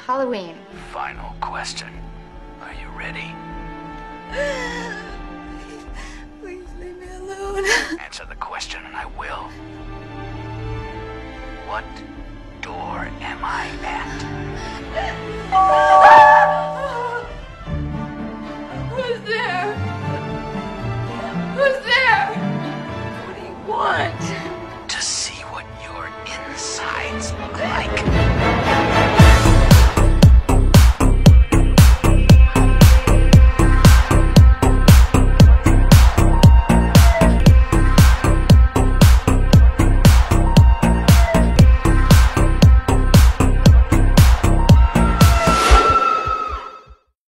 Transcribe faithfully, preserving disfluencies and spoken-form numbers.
Halloween. Final question. Are you ready? Please leave me alone. Answer the question and I will. What door am I at?